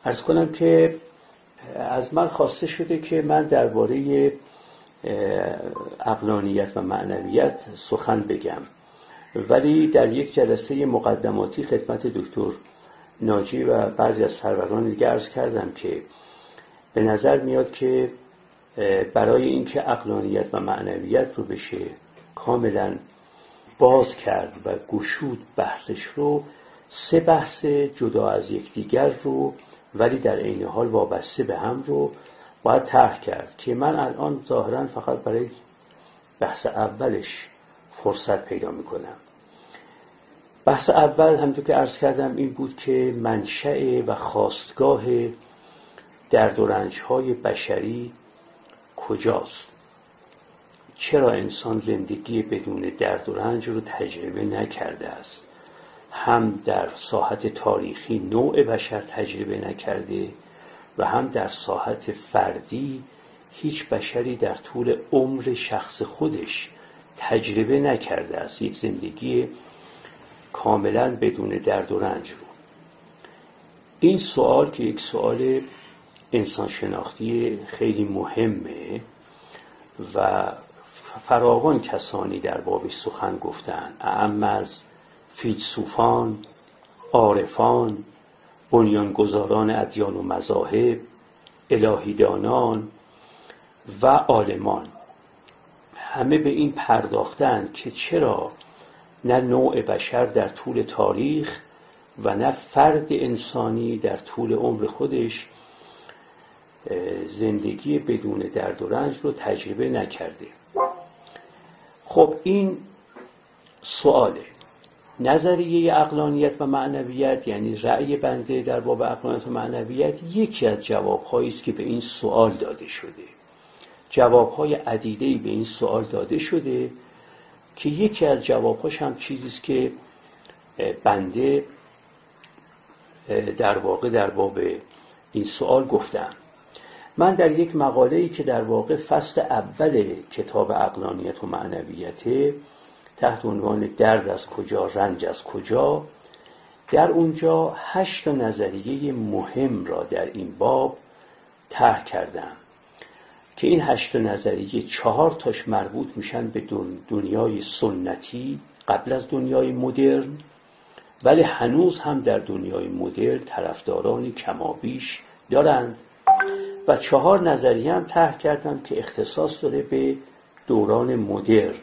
عرض کنم که از من خواسته شده که من درباره عقلانیت و معنویت سخن بگم، ولی در یک جلسه مقدماتی خدمت دکتر ناجی و بعضی از سروران دیگه عرض کردم که به نظر میاد که برای اینکه عقلانیت و معنویت رو بشه کاملا باز کرد و گشود بحثش رو، 3 بحث جدا از یکدیگر رو ولی در عین حال وابسته به هم رو باید طرح کرد که من الان ظاهرا فقط برای بحث اولش فرصت پیدا میکنم. بحث اول همونطور که عرض کردم این بود که منشأ و خاستگاه درد و رنج‌های بشری کجاست؟ چرا انسان زندگی بدون درد و رنج رو تجربه نکرده است؟ هم در ساحت تاریخی نوع بشر تجربه نکرده و هم در ساحت فردی هیچ بشری در طول عمر شخص خودش تجربه نکرده است یک زندگی کاملا بدون درد و رنج رو. این سوال که یک سوال انسان شناختی خیلی مهمه و فراوان کسانی در بابش سخن گفتن، اعم از فیلسوفان، عارفان، بنیانگذاران ادیان و مذاهب، الهیدانان و عالمان، همه به این پرداختند که چرا نه نوع بشر در طول تاریخ و نه فرد انسانی در طول عمر خودش زندگی بدون درد و رنج رو تجربه نکرده. خب این سواله. نظریه عقلانیت و معنویت، یعنی رأی بنده در باب عقلانیت و معنویت، یکی از جوابهایی است که به این سوال داده شده. جوابهای عدیده‌ای به این سوال داده شده که یکی از جوابهاش هم چیزی است که بنده در واقع در باب این سوال گفتم. من در یک مقاله‌ای که در واقع فصل اول کتاب عقلانیت و معنویت تحت عنوان درد از کجا، رنج از کجا، در اونجا 8 نظریه مهم را در این باب طرح کردم که این 8 نظریه 4 تاش مربوط میشن به دنیای سنتی قبل از دنیای مدرن، ولی هنوز هم در دنیای مدرن طرفدارانی کمابیش دارند، و 4 نظریه هم طرح کردم که اختصاص داره به دوران مدرن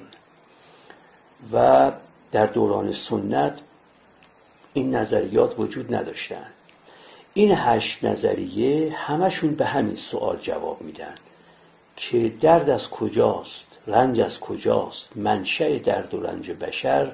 و در دوران سنت این نظریات وجود نداشتن. این 8 نظریه همشون به همین سوال جواب میدن که درد از کجاست، رنج از کجاست، منشأ درد و رنج بشر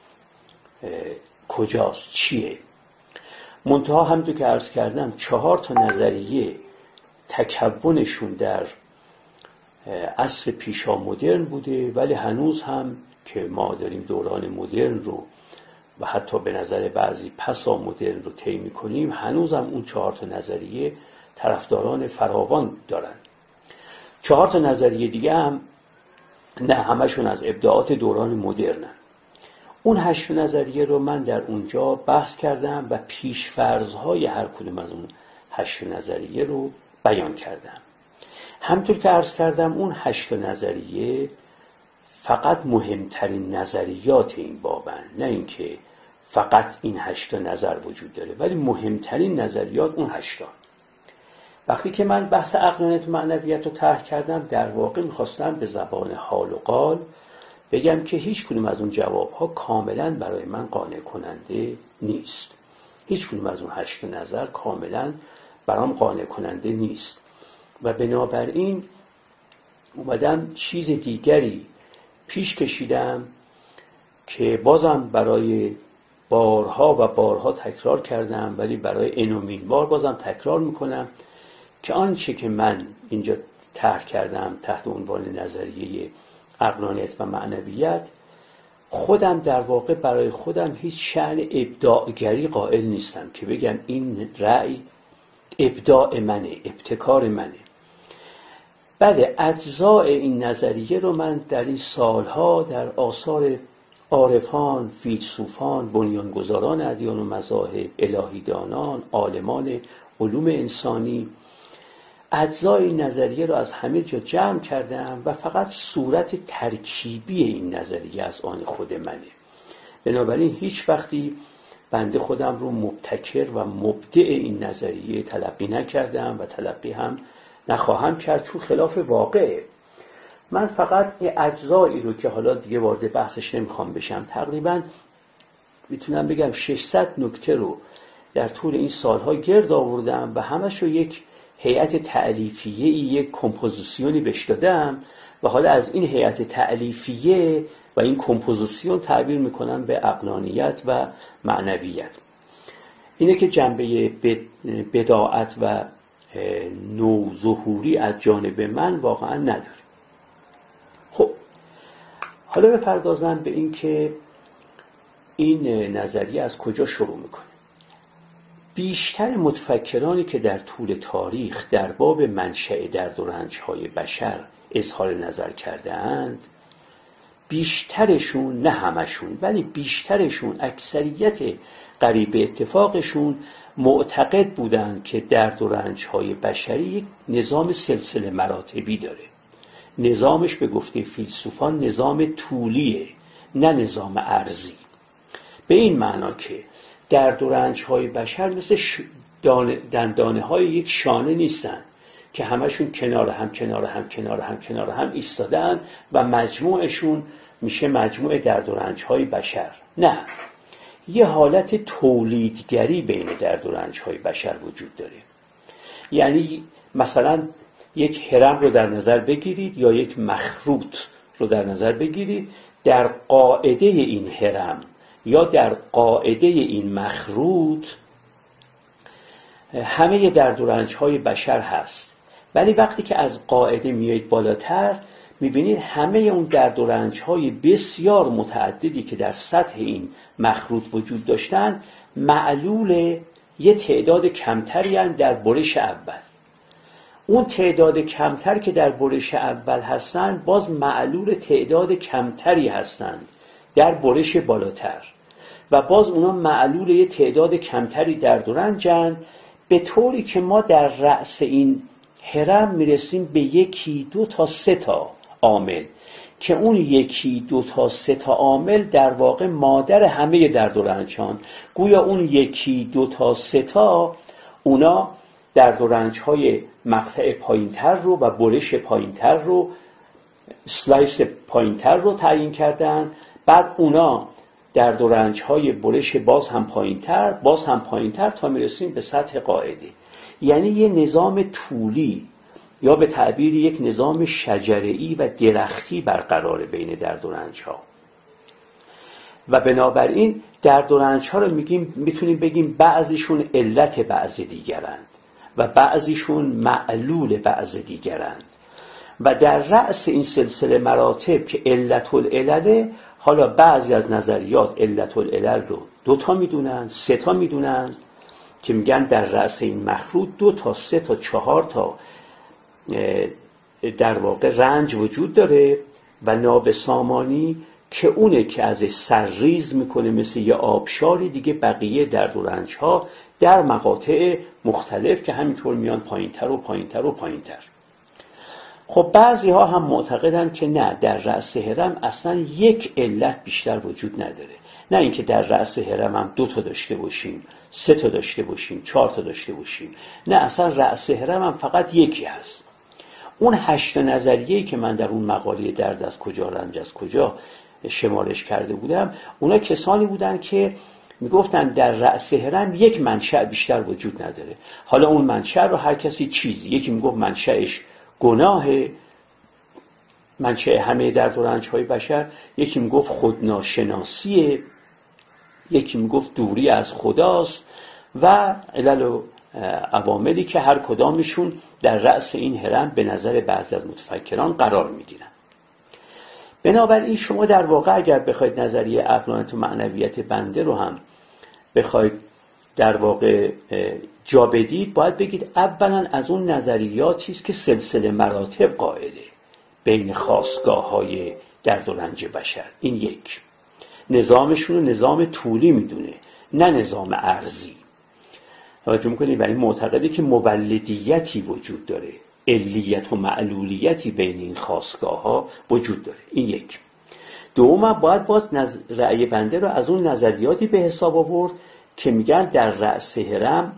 کجاست، چیه. منتها همونطور که عرض کردم 4 تا نظریه تکونشون در عصر پیشا مدرن بوده، ولی هنوز هم که ما داریم دوران مدرن رو و حتی به نظر بعضی پسا مدرن رو طی می‌کنیم، هنوز هم اون 4 تا نظریه طرفداران فراوان دارن. 4 تا نظریه دیگه هم نه همشون از ابداعات دوران مدرنن. اون 8 نظریه رو من در اونجا بحث کردم و پیش‌فرض‌های هر کدوم از اون 8 نظریه رو بیان کردم. همطور که عرض کردم اون 8 نظریه فقط مهمترین نظریات این بابن، نه اینکه فقط این 8 نظر وجود داره، ولی مهمترین نظریات اون 8. وقتی که من بحث عقلانیت و معنویت رو طرح کردم، در واقع می‌خواستم به زبان حال و قال بگم که هیچ کدوم از اون جوابها کاملا برای من قانع کننده نیست. هیچ کدوم از اون 8 نظر کاملا برام قانع کننده نیست و بنابراین اومدم چیز دیگری پیش کشیدم که بازم برای بارها و بارها تکرار کردم، ولی برای انومین بار بازم تکرار میکنم که آنچه که من اینجا طرح کردم تحت عنوان نظریه عقلانیت و معنویت، خودم در واقع برای خودم هیچ شأن ابداعگری قائل نیستم که بگم این رأی ابداع منه، ابتکار منه. بله، اجزاء این نظریه رو من در این سالها در آثار عارفان، فیلسوفان، بنیانگذاران ادیان و مذاهب، الهیدانان، عالمان علوم انسانی اجزای این نظریه رو از همه جا جمع کردم و فقط صورت ترکیبی این نظریه از آن خود منه. بنابراین هیچ وقتی بنده خودم رو مبتکر و مبدع این نظریه تلقی نکردم و تلقی هم نخواهم کرد، چون خلاف واقعه. من فقط این اجزایی رو که حالا دیگه وارد بحثش نمیخوام بشم، تقریبا میتونم بگم 600 نکته رو در طول این سالها گرد آوردم و همش رو یک هیئت تألیفیه‌ای، یک کمپوزیسیونی بهش دادم و حالا از این هیئت تألیفیه و این کمپوزیسیون تعبیر میکنم به عقلانیت و معنویت. اینه که جنبه بداعت و نوظهوری از جانب من واقعا نداره. خب حالا بپردازم به این که این نظریه از کجا شروع میکنه. بیشتر متفکرانی که در طول تاریخ در باب منشأ درد و رنج‌های بشر اظهار نظر کرده اند، بیشترشون، نه همشون ولی بیشترشون، اکثریت قریب اتفاقشون معتقد بودند که درد و رنج‌های بشری یک نظام سلسله مراتبی داره. نظامش به گفته فیلسوفان نظام طولیه، نه نظام عرضی. به این معنا که درد و رنج‌های بشر مثل دندانه‌های یک شانه نیستن که همشون کنار هم ایستادن و مجموعشون میشه مجموع درد و رنج‌های بشر. نه، یه حالت تولیدگری بین درد و رنج‌های بشر وجود داره. یعنی مثلا یک هرم رو در نظر بگیرید یا یک مخروط رو در نظر بگیرید، در قاعده این هرم یا در قاعده این مخروط همه درد و رنج‌های بشر هست، ولی وقتی که از قاعده میایید بالاتر میبینید همه اون درد و رنج‌های بسیار متعددی که در سطح این مخروط وجود داشتن معلول یه تعداد کمتری هستند در برش اول. اون تعداد کمتر که در برش اول هستند باز معلول تعداد کمتری هستند در برش بالاتر و باز اونا معلول یه تعداد کمتری درد و رنجن، به طوری که ما در رأس این هرم میرسیم به 1 2 تا 3 تا عامل که اون 1 2 تا 3 تا عامل در واقع مادر همه درد و رنجان. گویا اون 1 2 تا 3 تا اونا درد و رنج‌های مقطع پایین‌تر رو و برش پایین‌تر رو، سلایس پایین‌تر رو تعیین کردن. بعد اونا درد و رنج‌های برش باز هم پایین‌تر تا میرسیم به سطح قاعده. یعنی یه نظام طولی یا به تعبیر یک نظام شجره‌ای و درختی برقرار بین درد و رنج‌ها. و بنابراین درد و رنج‌ها رو میتونیم بگیم بعضیشون علت بعض دیگرند و بعضیشون معلول بعض دیگرند. و در رأس این سلسله مراتب که علت العلله، حالا بعضی از نظریات علت العلل رو 2 تا میدونن، 3 تا میدونن که میگن در رأس این مخروط 2 تا 3 تا 4 تا در واقع رنج وجود داره و نابسامانی که اونه که ازش سرریز میکنه مثل یه آبشاری دیگه بقیه درد و رنج ها در مقاطع مختلف که همینطور میان پایینتر و پایینتر و پایینتر. خب بعضی ها هم معتقدن که نه، در رأس هرم اصلا یک علت بیشتر وجود نداره. نه اینکه در رأس هرم هم 2 تا داشته باشیم، 3 تا داشته باشیم، 4 تا داشته باشیم. نه، اصلا رأس هرم هم فقط یکی هست. اون 8 نظریه‌ای که من در اون مقاله درد از کجا رنج از کجا شمارش کرده بودم، اونا کسانی بودن که میگفتن در رأس هرم یک منشأ بیشتر وجود نداره. حالا اون منشأ رو هر کسی چیزی، یکی میگفت منشأش گناه، منشأ همه درد و رنج‌های بشر، یکی میگفت خودناشناسیه، یکی میگفت دوری از خداست و علل و عواملی که هر کدامشون در رأس این هرم به نظر بعضی از متفکران قرار میگیرن. بنابراین شما در واقع اگر بخواید نظریه عقلانیت و معنویت بنده رو هم بخواید در واقع جا بدید، باید بگید اولا از اون نظریاتی است که سلسله مراتب قائله بین خاستگاه‌های درد و رنج بشر. این یک. نظامشون رو نظام طولی میدونه، نه نظام ارضی. توجه میکنید؟ برای معتقده که مولدیتی وجود داره، علیت و معلولیتی بین این خاستگاه ها وجود داره. این یک. دوم، باید باز رأی بنده رو از اون نظریاتی به حساب آورد که میگن در رأس هرم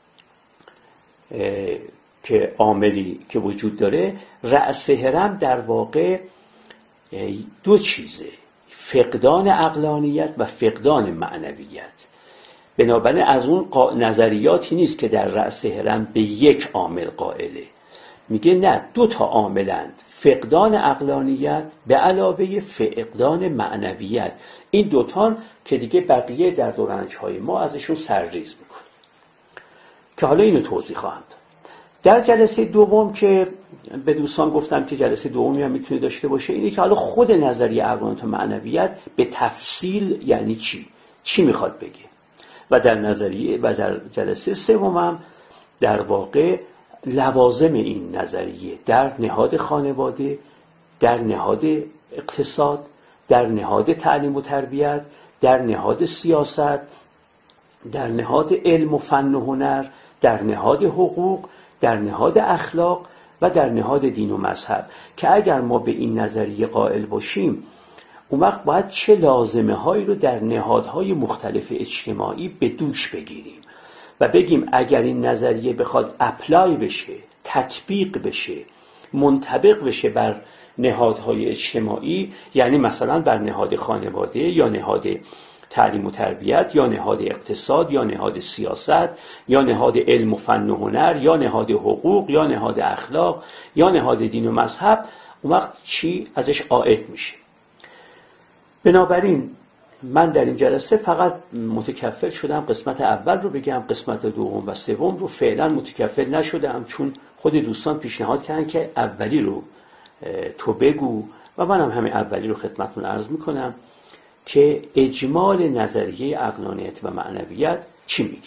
که عاملی که وجود داره، رأس هرم در واقع دو چیزه: فقدان عقلانیت و فقدان معنویت. بنابراین از اون نظریاتی نیست که در رأس هرم به یک عامل قائله، میگه نه، دو تا عاملند: فقدان عقلانیت به علاوه فقدان معنویت. این دوتان که دیگه بقیه در دورنج‌های ما ازشون سرریز میکنه که حالا اینو توضیح خواهم داد. در جلسه دوم که به دوستان گفتم که جلسه دومی هم میتونه داشته باشه، اینه که حالا خود نظریه عقلانیت و معنویت به تفصیل یعنی چی میخواد بگه. و در نظریه و در جلسه سومم در واقع لوازم این نظریه در نهاد خانواده، در نهاد اقتصاد، در نهاد تعلیم و تربیت، در نهاد سیاست، در نهاد علم و فن و هنر، در نهاد حقوق، در نهاد اخلاق و در نهاد دین و مذهب، که اگر ما به این نظریه قائل باشیم، اون وقت باید چه لازمه هایی رو در نهادهای مختلف اجتماعی به دوش بگیریم و بگیم اگر این نظریه بخواد اپلای بشه، تطبیق بشه، منطبق بشه بر نهادهای اجتماعی، یعنی مثلا بر نهاد خانواده یا نهاد تعلیم و تربیت یا نهاد اقتصاد یا نهاد سیاست یا نهاد علم و فن و هنر یا نهاد حقوق یا نهاد اخلاق یا نهاد دین و مذهب، اون وقت چی ازش عائد میشه؟ بنابراین من در این جلسه فقط متکفل شدم قسمت اول رو بگم، قسمت دوم و سوم رو فعلا متکفل نشدم، چون خود دوستان پیشنهاد کردن که اولی رو تو بگو و منم همین اولی رو خدمتتون عرض میکنم که اجمال نظریه عقلانیت و معنویت چی میگه.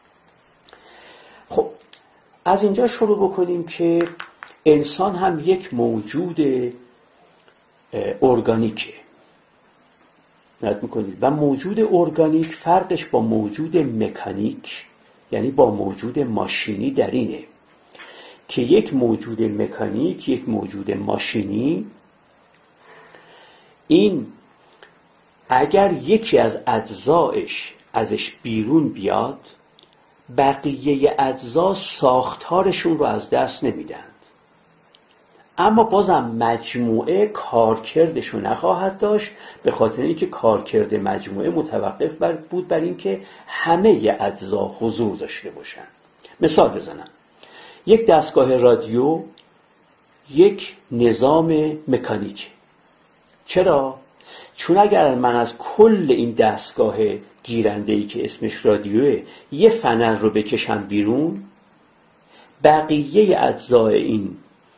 خب از اینجا شروع بکنیم که انسان هم یک موجود ارگانیکه، نت میکنید، و موجود ارگانیک فرقش با موجود مکانیک یعنی با موجود ماشینی در اینه که یک موجود مکانیک، یک موجود ماشینی، این اگر یکی از اجزایش ازش بیرون بیاد، بقیه اجزا ساختارشون رو از دست نمیدند، اما بازم مجموعه کارکردشو نخواهد داشت، به خاطر اینکه کارکرد مجموعه متوقف بود بر اینکه همه اجزا حضور داشته باشن. مثال بزنم، یک دستگاه رادیو یک نظام مکانیک. چرا؟ چون اگر من از کل این دستگاه گیرنده‌ای که اسمش رادیوه یه فنر رو بکشم بیرون، بقیه اجزای این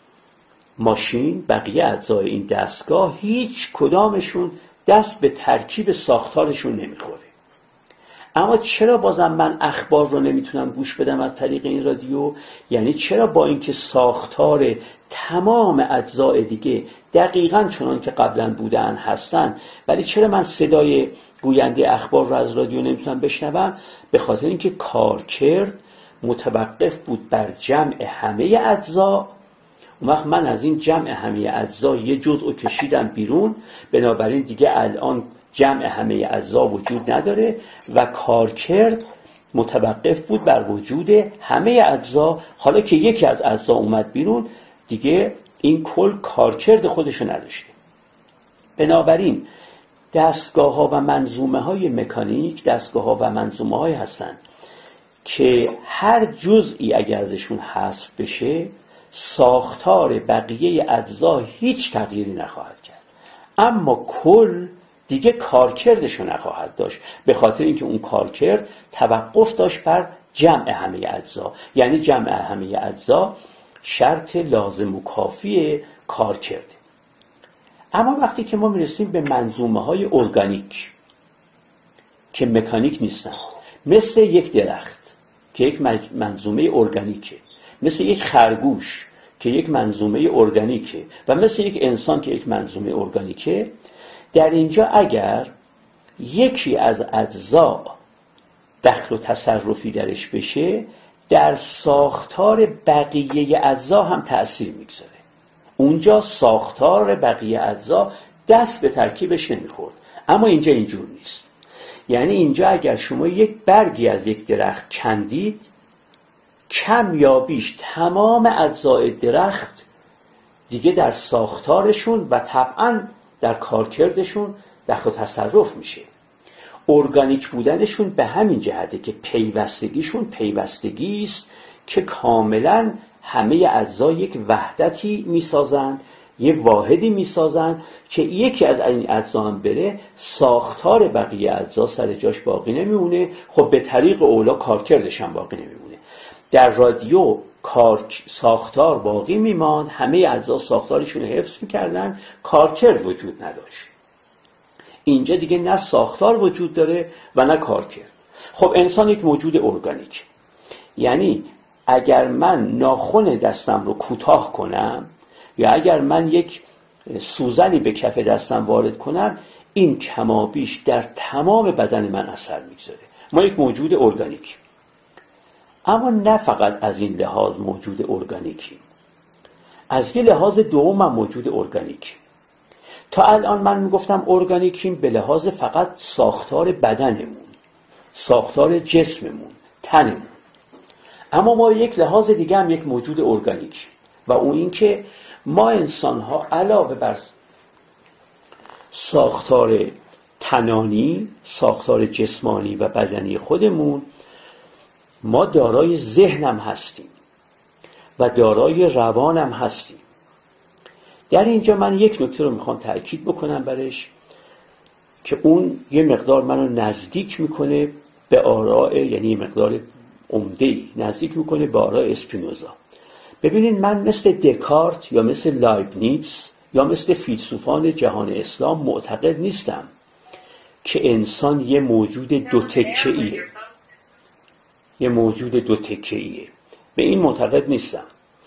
ماشین، بقیه اجزای این دستگاه، هیچ کدامشون دست به ترکیب ساختارشون نمیخوره. اما چرا بازم من اخبار رو نمیتونم گوش بدم از طریق این رادیو؟ یعنی چرا با اینکه ساختار تمام اجزای دیگه دقیقاً چنان که قبلا بودن هستن، ولی چرا من صدای گوینده اخبار رو از رادیو نمیتونم بشنوم؟ به خاطر اینکه کارکرد متوقف بود بر جمع همه اجزا. اون وقت من از این جمع همه اجزا یه جزء رو کشیدم بیرون، بنابراین دیگه الان جمع همه اجزا وجود نداره و کارکرد متوقف بود بر وجود همه اجزا. حالا که یکی از اجزا اومد بیرون، دیگه این کل کارکرد خودشو نداشته. بنابراین دستگاه ها و منظومه های مکانیک دستگاه ها و منظومه های هستن که هر جزئی اگر ازشون حذف بشه، ساختار بقیه اجزا هیچ تغییری نخواهد کرد، اما کل دیگه کارکردشو نخواهد داشت، به خاطر اینکه اون کارکرد توقف داشت بر جمع همه اجزا. یعنی جمع همه اجزا شرط لازم و کافی کارکرد. اما وقتی که ما میرسیم به منظومه های ارگانیک که مکانیک نیستن، مثل یک درخت که یک منظومه ارگانیکه، مثل یک خرگوش که یک منظومه ارگانیکه و مثل یک انسان که یک منظومه ارگانیکه، در اینجا اگر یکی از اجزا دخل و تصرفی درش بشه، در ساختار بقیه اجزا هم تأثیر میگذاره. اونجا ساختار بقیه اجزا دست به ترکیبش نمیخورد، اما اینجا اینجور نیست. یعنی اینجا اگر شما یک برگی از یک درخت کندید، کم یا بیش تمام اجزای درخت دیگه در ساختارشون و طبعاً در کارکردشون دخل و تصرف میشه. ارگانیک بودنشون به همین جهته که پیوستگیشون پیوستگی است که کاملاً همه اجزا یک وحدتی میسازند، یه واحدی میسازند که یکی از این اجزا هم بره، ساختار بقیه اجزا سر جاش باقی نمیمونه. خب به طریق اولا کارکردش هم باقی نمیمونه. در رادیو ساختار باقی میماند، همه اجزا ساختارشون رو حفظ میکردن، کارکرد وجود نداشت. اینجا دیگه نه ساختار وجود داره و نه کارکرد. خب انسان یک موجود ارگانیک، یعنی اگر من ناخن دستم رو کوتاه کنم یا اگر من یک سوزنی به کف دستم وارد کنم، این کمابیش در تمام بدن من اثر میگذاره. ما یک موجود ارگانیک، اما نه فقط از این لحاظ موجود ارگانیکی، از یه لحاظ دوم هم موجود ارگانیک. تا الان من میگفتم ارگانیکیم به لحاظ فقط ساختار بدنمون، ساختار جسممون، تنمون. اما ما یک لحاظ دیگه هم یک موجود ارگانیک، و اون این که ما انسان ها علاوه بر ساختار تنانی، ساختار جسمانی و بدنی خودمون، ما دارای ذهنم هستیم و دارای روانم هستیم. در اینجا من یک نکته رو میخوام تأکید بکنم برش که اون یه مقدار منو نزدیک میکنه به آراء، یعنی یه مقدار عمده‌ای نزدیک میکنه به آراء اسپینوزا. ببینید من مثل دکارت یا مثل لایبنیتز یا مثل فیلسوفان جهان اسلام معتقد نیستم که انسان یه موجود دو تکه‌ایه. یه موجود دو تکه‌ایه، به این معتقد نیستم.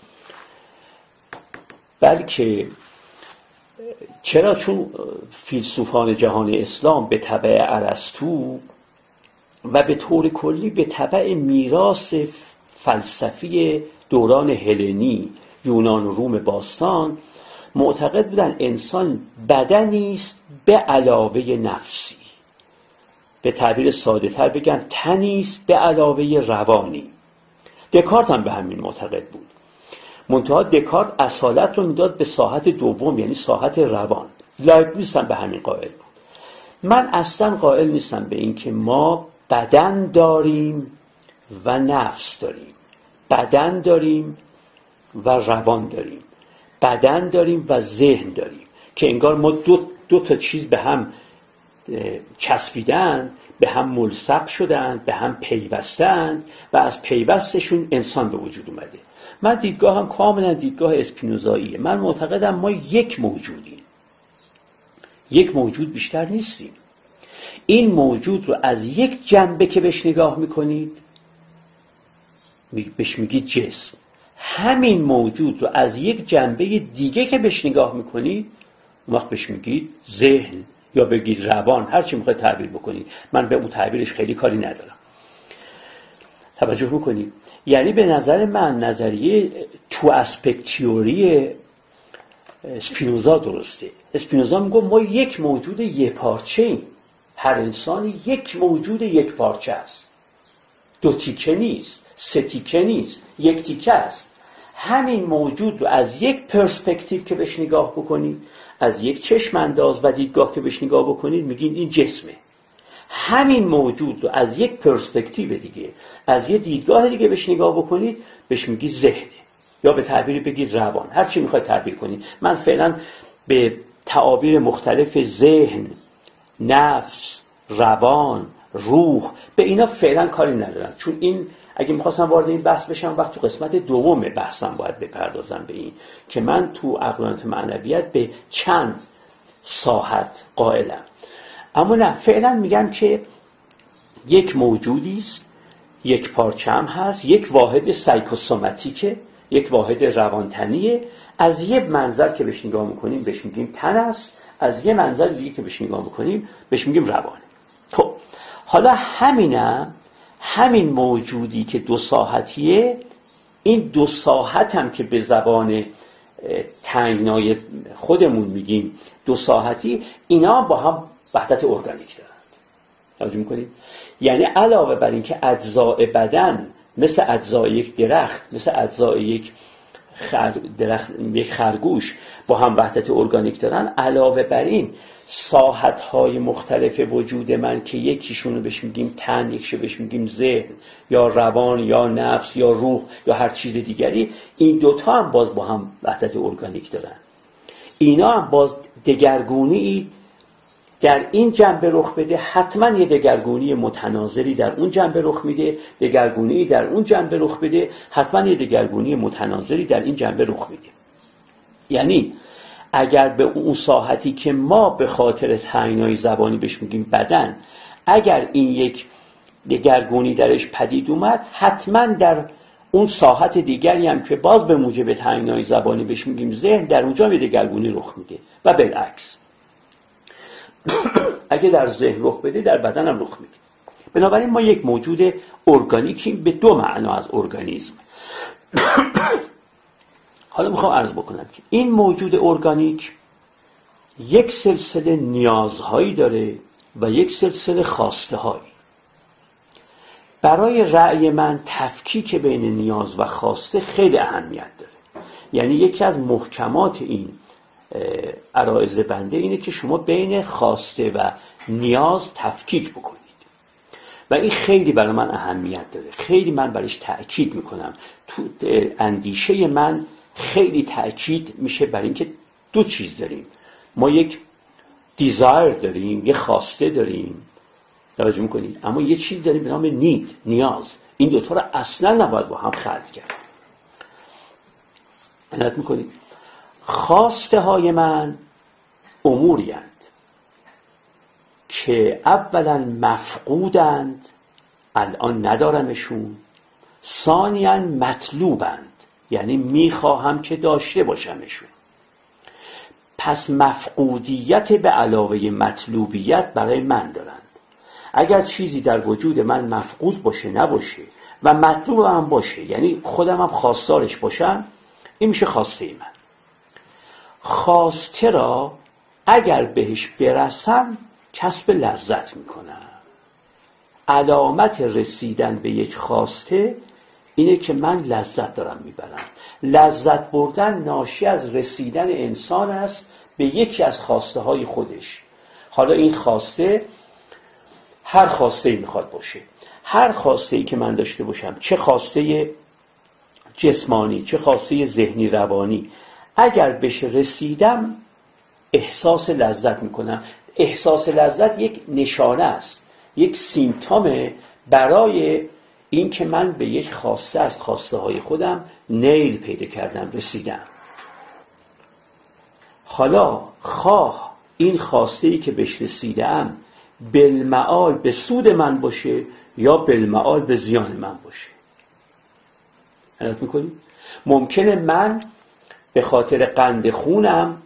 بلکه چرا؟ چون فیلسوفان جهان اسلام به تبع ارسطو و به طور کلی به تبع میراث فلسفی دوران هلنی، یونان و روم باستان، معتقد بودن انسان بدنی است به علاوه نفسی. به تعبیر ساده تر بگم تنی است به علاوه روانی. دکارت هم به همین معتقد بود. منتها دکارت اصالت رو میداد به ساحت دوم، یعنی ساحت روان. لایبنیتز هم به همین قائل بود. من اصلا قائل نیستم به این که ما بدن داریم و نفس داریم، بدن داریم و روان داریم، بدن داریم و ذهن داریم، که انگار ما دو تا چیز به هم چسبیدن، به هم ملصق شدن، به هم پیوستن و از پیوستشون انسان به وجود اومده. من دیدگاهم کاملا دیدگاه اسپینوزاییه. من معتقدم ما یک موجودیم، یک موجود بیشتر نیستیم. این موجود رو از یک جنبه که بهش نگاه میکنید بهش میگید جسم. همین موجود رو از یک جنبه دیگه که بهش نگاه میکنید اون وقت بهش میگید ذهن یا بگید روان، هر چی میخواید تعبیر بکنید. من به اون تعبیرش خیلی کاری ندارم. توجه میکنید؟ یعنی به نظر من نظریه تو اسپکت تئوری اسپینوزا درسته. اسپینوزا میگه ما یک موجود یک پارچه ایم. هر انسانی یک موجود یک پارچه است. دو تیکه نیست، سه تیکه نیست، یک تیکه است. همین موجود رو از یک پرسپکتیو که بهش نگاه بکنید، از یک چشم انداز و دیدگاه که بهش نگاه بکنید، میگین این جسمه. همین موجود رو از یک پرسپکتیو دیگه، از یه دیدگاه دیگه بهش نگاه بکنید، بهش میگید ذهن یا به تعبیر بگید روان، هر چی میخواید تعبیر کنید. من فعلا به تعابیر مختلف ذهن، نفس، روان، روح، به اینا فعلا کاری ندارم، چون این اگه میخواستم وارد این بحث بشم وقت تو قسمت دوم بحثم باید بپردازم به این که من تو عقلانیت معنویت به چند ساحت قائلم. اما نه، فعلا میگم که یک موجودی است، یک پارچه هم هست، یک واحد سایکوسوماتیکه، یک واحد روانتنیه. از یه منظر که بهش نگاه میکنیم بهش میگیم تن است، از یه منظر دیگه که بهش نگاه میکنیم بهش میگیم روانه. خب حالا همین موجودی که دو ساحتیه، این دو ساحت هم که به زبان تنگنای خودمون میگیم دو ساحتی، اینا با هم وحدت ارگانیک دارن. توجه میکنید؟ یعنی علاوه بر این که اجزای بدن مثل اجزای یک درخت، مثل اجزای یک خرگوش با هم وحدت ارگانیک دارن، علاوه بر این ساحت‌های مختلف وجود من که یکیشون رو بهش میگیم تن، یکیشو بهش میگیم ذهن یا روان یا نفس یا روح یا هر چیز دیگری، این دوتا هم باز با هم وحدت ارگانیک دارن. اینا هم باز دگرگونی در این جنبه رخ بده، حتما یه دگرگونی متناظری در اون جنبه رخ میده، دگرگونی در اون جنبه رخ بده، حتما یه دگرگونی متناظری در این جنبه رخ میده. یعنی اگر به اون ساحتی که ما به خاطر تنگنای زبانی بهش میگیم بدن، اگر این یک دگرگونی درش پدید اومد، حتما در اون ساحت دیگری هم که باز به موجب تنگنای زبانی بهش میگیم ذهن، در اونجا یه دگرگونی رخ میده و بالعکس. اگه در ذهن رخ بده در بدن هم رخ میده. بنابراین ما یک موجود ارگانیکیم به دو معنا از ارگانیسم. حالا میخوام عرض بکنم که این موجود ارگانیک یک سلسله نیازهایی داره و یک سلسله خواسته هایی. برای رأی من تفکیک بین نیاز و خواسته خیلی اهمیت داره. یعنی یکی از محکمات این عرایض بنده اینه که شما بین خواسته و نیاز تفکیک بکنید و این خیلی برای من اهمیت داره. خیلی من برایش تأکید میکنم. تو اندیشه من خیلی تأکید میشه بر این که دو چیز داریم. ما یک دیزایر داریم، یک خواسته داریم، توجه میکنید، اما یه چیز داریم به نام نید، نیاز. این دوتا رو اصلا نباید با هم خلط کرد. عنایت میکنید؟ خواسته های من اموری اند که اولا مفقودند، الان ندارمشون، ثانیاً مطلوبند، یعنی میخواهم که داشته باشمشون. پس مفقودیت به علاوه مطلوبیت برای من دارند. اگر چیزی در وجود من مفقود باشه نباشه و مطلوب هم باشه، یعنی خودم هم خواستارش باشم، این میشه خواسته من. خواسته را اگر بهش برسم کسب لذت میکنم. علامت رسیدن به یک خواسته اینه که من لذت دارم میبرم. لذت بردن ناشی از رسیدن انسان است به یکی از خواسته های خودش. حالا این خواسته هر خواسته ای میخواد باشه. هر خواسته ای که من داشته باشم، چه خواسته جسمانی چه خواسته ذهنی روانی، اگر بهش رسیدم احساس لذت میکنم. احساس لذت یک نشانه است، یک سیمتوم برای این که من به یک خواسته از خواسته های خودم نیل پیدا کردم، رسیدم. حالا خواه این خواسته ای که بهش رسیدم بالمعال به سود من باشه یا بالمعال به زیان من باشه. عنایت میکنید؟ ممکنه من به خاطر قند خونم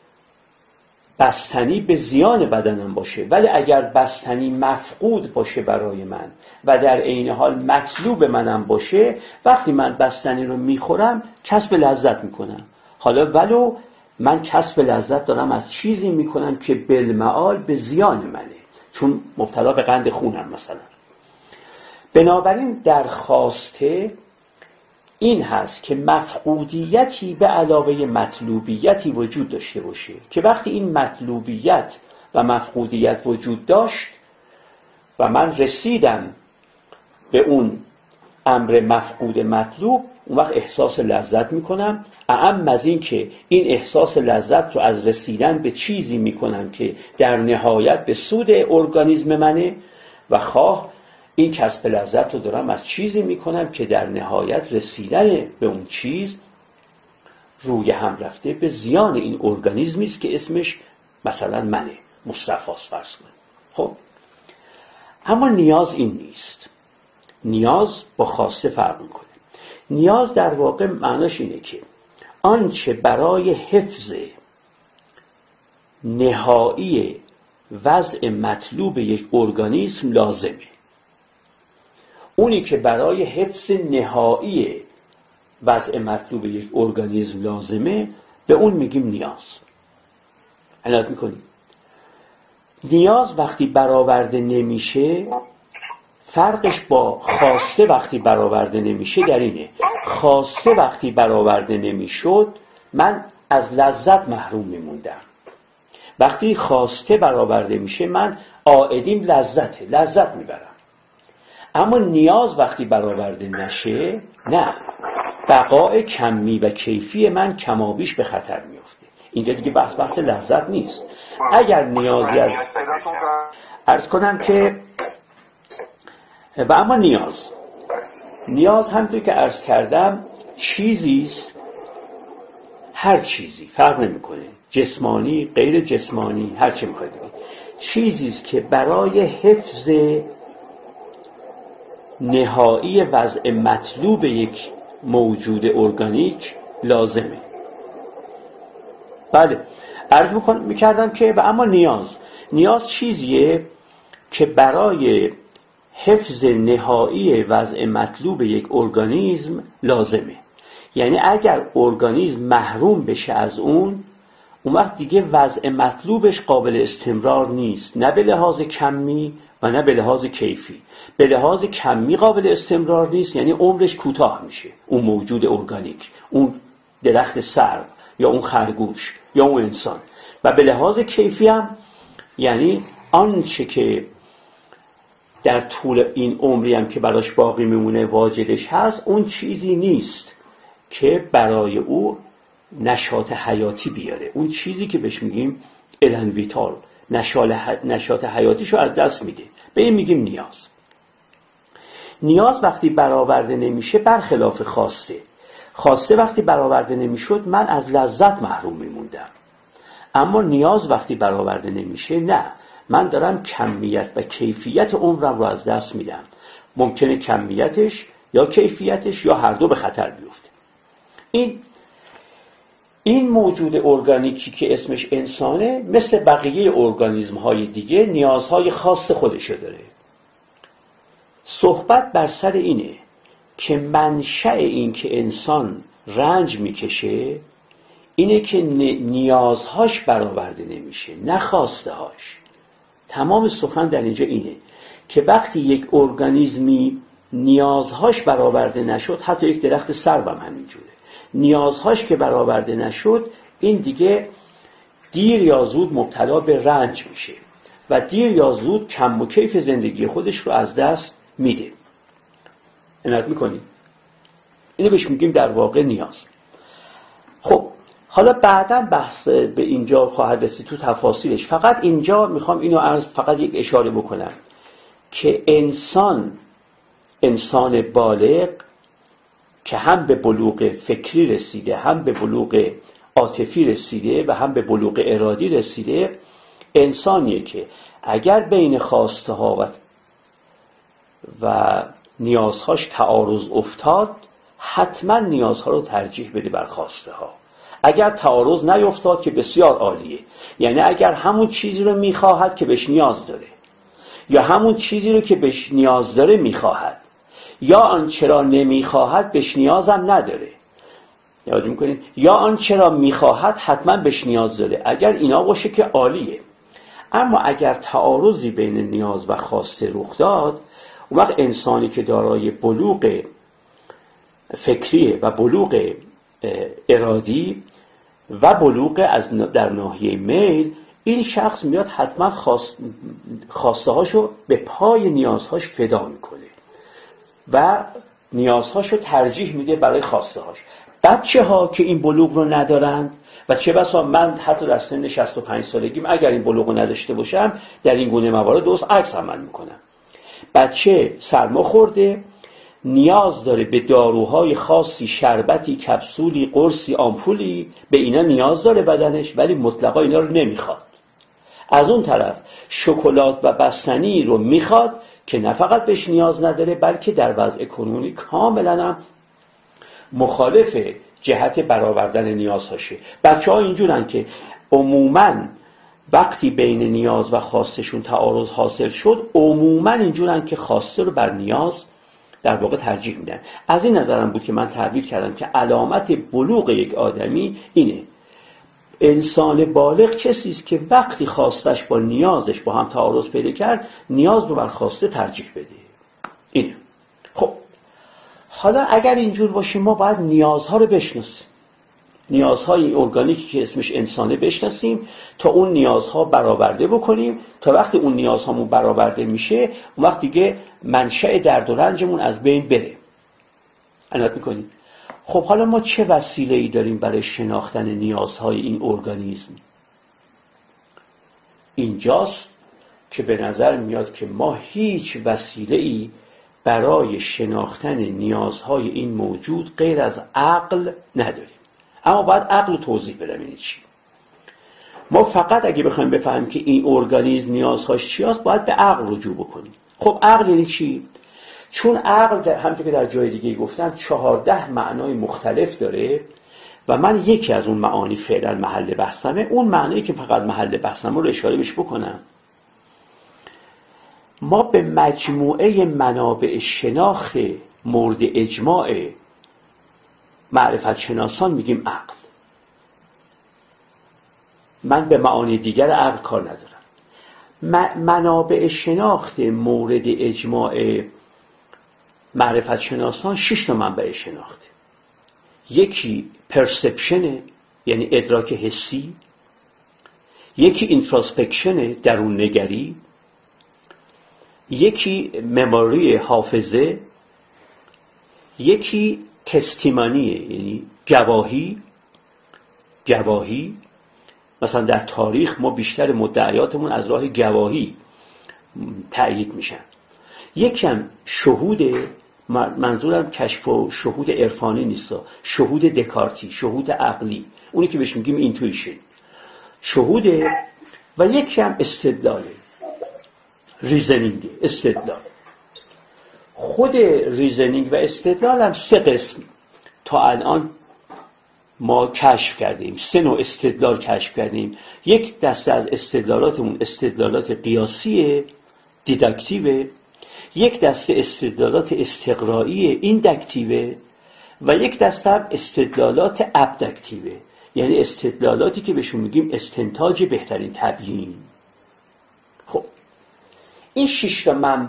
بستنی به زیان بدنم باشه، ولی اگر بستنی مفقود باشه برای من و در عین حال مطلوب منم باشه، وقتی من بستنی رو میخورم کسب لذت میکنم. حالا ولو من کسب لذت دارم از چیزی میکنم که بالمعال به زیان منه، چون مبتلا به قند خونم مثلا. بنابراین در خواسته این هست که مفقودیتی به علاوه مطلوبیتی وجود داشته باشه که وقتی این مطلوبیت و مفقودیت وجود داشت و من رسیدم به اون امر مفقود مطلوب، اون وقت احساس لذت میکنم. اعم از این که این احساس لذت رو از رسیدن به چیزی میکنم که در نهایت به سود ارگانیسم منه، و خواه این کسب لذت رو دارم از چیزی میکنم که در نهایت رسیدن به اون چیز روی هم رفته به زیان این ارگانیسمی است که اسمش مثلا منه، مصطفاست فرض کنیم. خب اما نیاز این نیست. نیاز با خواسته فرق میکنه. نیاز در واقع معناش اینه که آنچه برای حفظ نهایی وضع مطلوب یک ارگانیسم لازمه. اونی که برای حفظ نهایی وضع مطلوب یک ارگانیسم لازمه به اون میگیم نیاز. عنایت میکنیم نیاز وقتی برآورده نمیشه، فرقش با خواسته وقتی برآورده نمیشه در اینه: خواسته وقتی برآورده نمیشد من از لذت محروم میموندم. وقتی خواسته برآورده میشه من عائدیم لذت میبرم. اما نیاز وقتی برآورده نشه، نه، بقای کمی و کیفی من کمابیش به خطر میفته. اینجا دیگه بحث لذت نیست. اگر نیازی از عرض کنم که و اما نیاز همونطور که عرض کردم چیزیست، هر چیزی فرق نمیکنه، جسمانی غیر جسمانی هر چه میخواید بگید، چیزیست که برای حفظ نهایی وضع مطلوب یک موجود ارگانیک لازمه. بله، عرض میکردم که و اما نیاز چیزیه که برای حفظ نهایی وضع مطلوب یک ارگانیسم لازمه. یعنی اگر ارگانیسم محروم بشه از اون وقت دیگه وضع مطلوبش قابل استمرار نیست، نه به لحاظ کمی و نه به لحاظ کیفی. به لحاظ کمی قابل استمرار نیست، یعنی عمرش کوتاه میشه، اون موجود ارگانیک، اون درخت سرو یا اون خرگوش یا اون انسان. و به لحاظ کیفی هم یعنی آنچه که در طول این عمری هم که براش باقی میمونه واجدش هست، اون چیزی نیست که برای او نشاط حیاتی بیاره. اون چیزی که بهش میگیم الان ویتال، نشاط حیاتیشو از دست میده. به این میگیم نیاز وقتی برآورده نمیشه برخلاف خواسته وقتی برآورده نمیشد من از لذت محروم میموندم. اما نیاز وقتی برآورده نمیشه، نه، من دارم کمیت و کیفیت عمرم رو از دست میدم. ممکنه کمیتش یا کیفیتش یا هر دو به خطر بیفته. این موجود ارگانیکی که اسمش انسانه مثل بقیه ارگانیسم های دیگه نیازهای خاص خودشه داره. صحبت بر سر اینه که منشأ این که انسان رنج میکشه اینه که نیازهاش برآورده نمیشه، نه خواسته هاش. تمام سخن در اینجا اینه که وقتی یک ارگانیسمی نیازهاش برآورده نشد، حتی یک درخت سرو هم همینجوره، نیازهاش که برآورده نشد، این دیگه دیر یا زود مبتلا به رنج میشه و دیر یا زود کم و کیف زندگی خودش رو از دست میده. عنایت میکنید؟ اینو بهش میگیم در واقع نیاز. خب حالا بعداً بحث به اینجا خواهد رسید تو تفاصیلش. فقط اینجا میخوام اینو فقط یک اشاره بکنم که انسان بالغ که هم به بلوغ فکری رسیده، هم به بلوغ عاطفی رسیده و هم به بلوغ ارادی رسیده، انسانیه که اگر بین خواسته ها و نیازهاش تعارض افتاد، حتما نیازها رو ترجیح بده بر خواسته ها. اگر تعارض نیفتاد که بسیار عالیه، یعنی اگر همون چیزی رو میخواهد که بهش نیاز داره، یا همون چیزی رو که بهش نیاز داره میخواهد، یا آنچه را نمیخواهد بهش نیازم نداره، یاد میکنید، یا آنچه را میخواهد حتما بهش نیاز داره. اگر اینا باشه که عالیه. اما اگر تعارضی بین نیاز و خواسته رخ داد، اون وقت انسانی که دارای بلوغ فکریه و بلوغ ارادی و بلوغ در ناحیه میل، این شخص میاد حتما خواسته هاشو به پای نیازهاش فدا میکنه و نیازهاشو ترجیح میده برای خواسته هاش. بچه ها که این بلوغ رو ندارند و چه بسا من حتی در سن 65 سالگیم اگر این بلوغ رو نداشته باشم، در این گونه موارد درست عکس عمل میکنم. بچه سرما خورده، نیاز داره به داروهای خاصی، شربتی، کپسولی، قرصی، آمپولی، به اینا نیاز داره بدنش، ولی مطلقا اینا رو نمیخواد. از اون طرف شکلات و بستنی رو میخواد که نه فقط بهش نیاز نداره، بلکه در وضع کنونی کاملا هم مخالف جهت برآوردن نیازهاشه. بچه ها اینجورن که عموماً وقتی بین نیاز و خواستشون تعارض حاصل شد، عموما اینجورن که خواسته رو بر نیاز در واقع ترجیح میدن. از این نظرم بود که من تعبیر کردم که علامت بلوغ یک آدمی اینه: انسان بالغ کسی است که وقتی خواستش با نیازش با هم تعارض پیدا کرد، نیاز رو بر خواسته ترجیح بده. اینه. خب حالا اگر اینجور باشیم، ما باید نیازها رو بشناسیم، نیازهای ارگانیکی که اسمش انسانه بشناسیم تا اون نیازها برآورده بکنیم. تا وقتی اون نیازهامون برآورده میشه، اون وقت دیگه منشأ درد و رنجمون از بین بره. عنایت میکنید؟ خب حالا ما چه وسیله‌ای داریم برای شناختن نیازهای این ارگانیسم؟ اینجاست که به نظر میاد که ما هیچ وسیله‌ای برای شناختن نیازهای این موجود غیر از عقل نداریم. اما باید عقل رو توضیح بدم این چی. ما فقط اگه بخوایم بفهمیم که این ارگانیسم نیازهاش چی هست، باید به عقل رجوع بکنیم. خب عقل یعنی چی؟ چون عقل همونطور که در جای دیگه گفتم 14 معنای مختلف داره و من یکی از اون معانی فعلا محل بحثمه. اون معنی که فقط محل بحثمه رو اشاره بهش بکنم. ما به مجموعه منابع شناخت مورد اجماع معرفت شناسان میگیم عقل. من به معانی دیگر عقل کار ندارم. منابع شناخت مورد اجماع معرفت شناسان 6 تا منبع شناخت. یکی پرسپشن، یعنی ادراک حسی. یکی اینتروسپکشن، درون نگری. یکی مموری، حافظه. یکی تستیمانیه، یعنی گواهی. مثلا در تاریخ ما بیشتر مدعیاتمون از راه گواهی تأیید میشن. یکم شهود، منظورم کشف و شهود عرفانی نیست، شهود دکارتی، شهود عقلی، اونی که بهش میگیم اینتویشن، شهوده. و یکم استدلاله، ریزنینگ، استدلال. خود ریزنینگ و استدلال هم 3 قسم تا الان ما کشف کردیم. 3 نوع استدلال کشف کردیم. یک دسته از استدلالاتمون استدلالات قیاسیه، دیداکتیوه. یک دسته استدلالات استقرایی، ایندکتیوه. و یک دسته هم استدلالات ابدکتیوه، یعنی استدلالاتی که بهشون میگیم استنتاج بهترین تبیین. خب این 6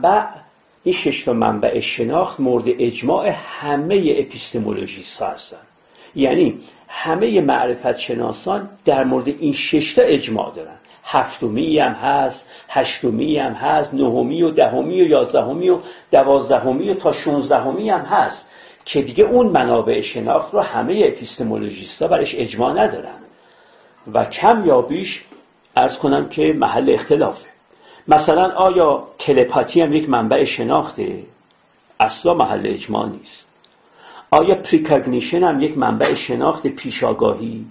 تا منبع شناخت مورد اجماع همه اپیستمولوژیست ها هستن. یعنی همه معرفت شناسان در مورد این 6 تا اجماع دارن. 7می هم هست، 8می هم هست، 9می و 10می و 11می و 12می و تا 16می هم هست که دیگه اون منابع شناخت رو همه اپیستمولوژیست ها برش اجماع ندارن و کم یا بیش عرض کنم که محل اختلافه. مثلا آیا تلپاتی هم یک منبع شناخته؟ اصلا محل اجماع نیست. آیا پریکاگنیشن هم یک منبع شناخت، پیشاگاهی؟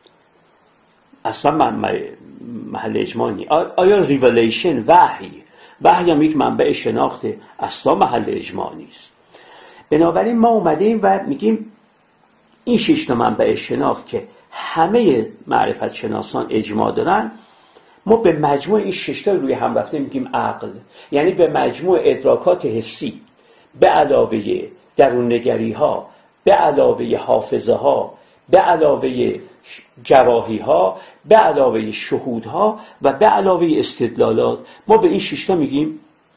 اصلا محل اجماع نیست. آیا ریولیشن، وحی هم یک منبع شناخت؟ اصلا محل اجماع نیست. بنابراین ما اومدیم و میگیم این 6 تا منبع شناخت که همه معرفت شناسان اجماع دارن، ما به مجموع این 6 تا روی هم رفته میگیم عقل. یعنی به مجموع ادراکات حسی به علاوه درون نگری ها، به علاوه حافظه ها، به علاوه گواهی ها، به علاوه شهود ها و به علاوه استدلالات، ما به این 6 تا میگیم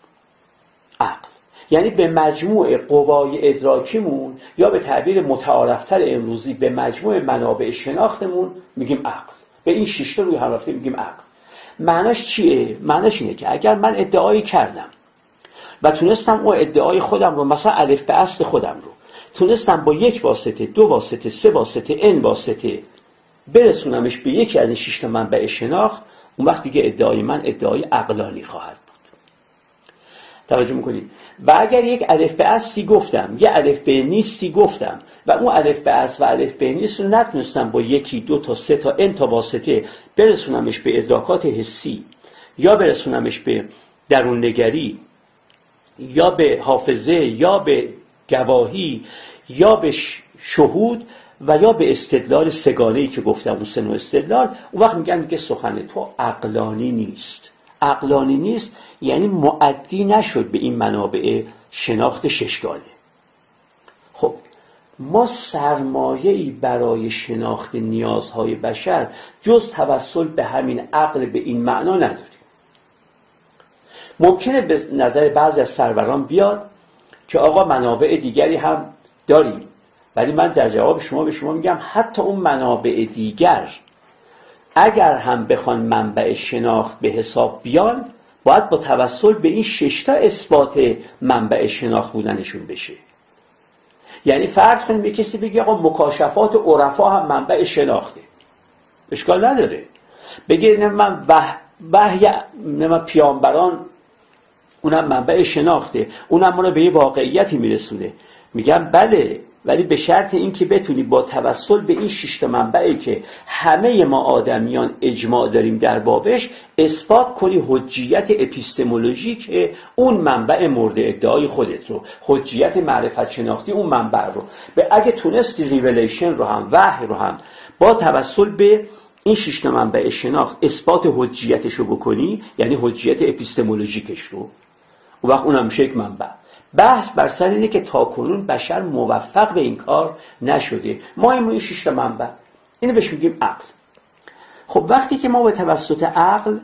عقل. یعنی به مجموع قوای ادراکیمون، یا به تعبیر متعارفتر امروزی به مجموع منابع شناختمون میگیم عقل. به این 6 تا روی هم رفته میگیم عقل. معناش چیه؟ معناش اینه که اگر من ادعایی کردم و تونستم اون ادعای خودم رو، مثلا الف به اصل خودم رو تونستم با 1 واسطه، 2 واسطه، 3 واسطه، n واسطه برسونمش به یکی از این 6 تا منبع شناخت، اون وقت دیگه ادعای من ادعای عقلانی خواهد بود. توجه میکنید؟ و اگر یک الف به اصلی گفتم، یه الف به نیستی گفتم و اون الف به اصل و الف به نیست رو نتونستم با 1، 2 تا 3 تا n تا واسطه برسونمش به ادراکات حسی، یا برسونمش به درون نگری، یا به حافظه، یا به گواهی، یا به شهود، و یا به استدلال سگانه‌ای که گفتم، اون سه نوع استدلال، اون وقت میگن که سخن تو عقلانی نیست. عقلانی نیست یعنی مؤدی نشد به این منابع شناخت ششگانه. خب ما سرمایه‌ای برای شناخت نیازهای بشر جز توسل به همین عقل به این معنا نداریم. ممکنه به نظر بعضی از سروران بیاد که آقا منابع دیگری هم داریم، ولی من در جواب به شما میگم حتی اون منابع دیگر اگر هم بخوان منبع شناخت به حساب بیان، باید با توسل به این 6 تا اثبات منبع شناخت بودنشون بشه. یعنی فرض کنیم یک کسی بگه آقا مکاشفات عرفا هم منبع شناخته، اشکال نداره. بگه نه من وحی پیامبران اونم منبع شناخته، اونم ما رو به یه واقعیتی میرسونه. میگم بله، ولی به شرط این که بتونی با توسل به این 6 تا منبعی که همه ما آدمیان اجماع داریم در بابش اثبات کنی حجیت اپیستمولوژیک اون منبع مورد ادعای خودت رو، حجیت معرفت شناختی اون منبع رو. اگه تونستی ریولیشن رو هم، وحی رو هم با توسل به این 6 تا منبع شناخت اثبات حجیتش رو بکنی، یعنی حجیت اپیستمولوژیکش رو، اون وقت اونم میشه یک منبع. بحث بر سر اینه که تاکنون بشر موفق به این کار نشده. ما این 6 تا منبع، اینو بهش میگیم عقل. خب وقتی که ما به توسط عقل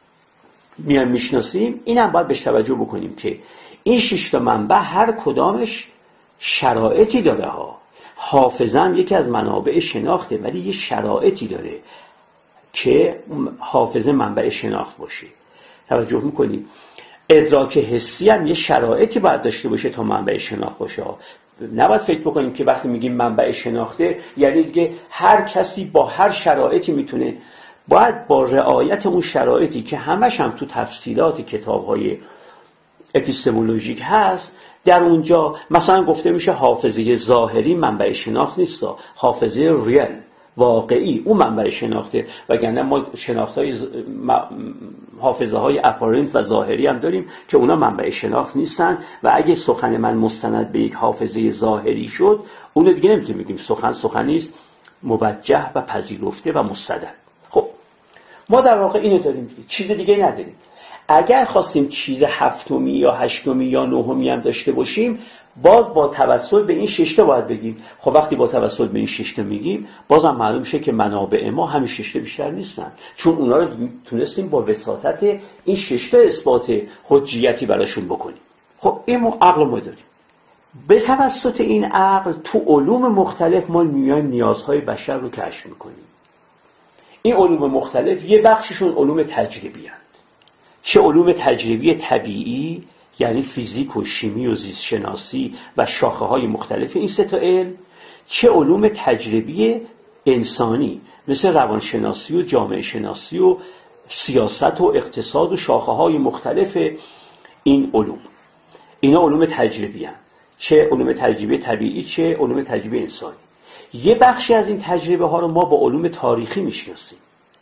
میشناسیم، اینم باید بهش توجه بکنیم که این 6 تا منبع هر کدامش شرایطی داره ها. حافظه هم یکی از منابع شناخته، ولی یه شرایطی داره که حافظه منبع شناخت باشه. توجه میکنیم ادراک حسی هم یه شرایطی باید داشته باشه تا منبع شناخت باشه. نباید فکر بکنیم که وقتی میگیم منبع شناخته یعنی دیگه هر کسی با هر شرایطی میتونه. باید با رعایت اون شرایطی که همش هم تو تفصیلات کتاب‌های اپیستمولوژیک هست، در اونجا مثلا گفته میشه حافظه ظاهری منبع شناخت نیست، حافظه ریل واقعی اون منبع شناخته. وگرنه ما شناخت‌های حافظه های اپارنت و ظاهری هم داریم که اونا منبع شناخت نیستن و اگه سخن من مستند به یک حافظه ظاهری شد، اون دیگه نمیتونیم بگیم سخنی است موجه و پذیرفته و مستند. خب ما در واقع اینو داریم دیگه، چیز دیگه نداریم. اگر خواستیم چیز هفتمی یا هشتمی یا نهمی هم داشته باشیم، باز با توسل به این 6 تا باید بگیم. خب وقتی با توسل به این 6 تا میگیم، بازم معلوم میشه که منابع ما همین 6 تا بیشتر نیستن، چون اونا رو تونستیم با وساطت این 6 تا اثبات حجیتی براشون بکنیم. خب این عقل ما داریم. به توسط این عقل تو علوم مختلف ما میایم نیازهای بشر رو کشف میکنیم. این علوم مختلف یه بخششون علوم تجربی هست. چه علوم تجربی طبیعی، یعنی فیزیک و شیمی و زیست شناسی و شاخه های مختلف این 3 تا علم، چه علوم تجربی انسانی مثل روانشناسی و جامعه شناسی و سیاست و اقتصاد و شاخه های مختلف این علوم. اینا علوم تجربی هستند، چه علوم تجربی طبیعی چه علوم تجربی انسانی. یه بخشی از این تجربه ها رو ما با علوم تاریخی میشناسیم.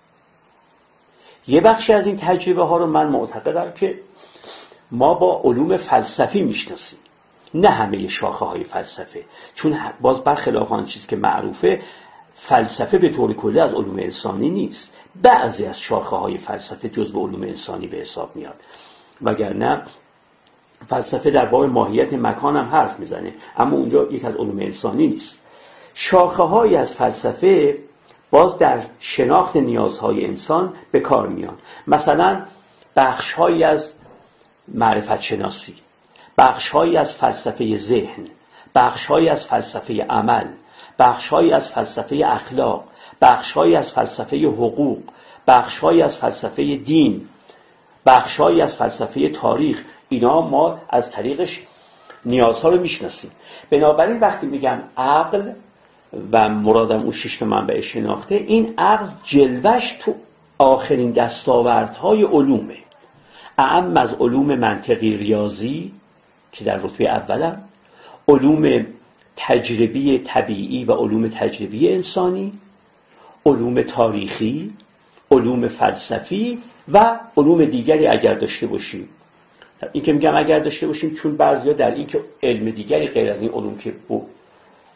یه بخشی از این تجربه ها رو من معتقدم که ما با علوم فلسفی میشناسیم، نه همه شاخه های فلسفه، چون باز برخلاف آن چیز که معروفه، فلسفه به طور کلی از علوم انسانی نیست. بعضی از شاخه های فلسفه جزو علوم انسانی به حساب میاد، وگرنه فلسفه در باب ماهیت مکان هم حرف میزنه، اما اونجا یک از علوم انسانی نیست. شاخه های از فلسفه باز در شناخت نیازهای انسان به کار میان. مثلا بخش هایی از معرفت شناسی، بخش‌هایی از فلسفه ذهن، بخش‌هایی از فلسفه عمل، بخش‌هایی از فلسفه اخلاق، بخش‌هایی از فلسفه حقوق، بخش‌هایی از فلسفه دین، بخش‌هایی از فلسفه تاریخ، اینا ما از طریقش نیازها رو میشناسیم. بنابراین وقتی میگم عقل و مرادم اون 6 تا منبع شناخته، این عقل جلوش تو آخرین دستاوردهای علومه، اعم از علوم منطقی ریاضی که در رتبه اولم، علوم تجربی طبیعی و علوم تجربی انسانی، علوم تاریخی، علوم فلسفی و علوم دیگری اگر داشته باشیم. این که میگم اگر داشته باشیم چون بعضیا در این که علم دیگری غیر از این علوم که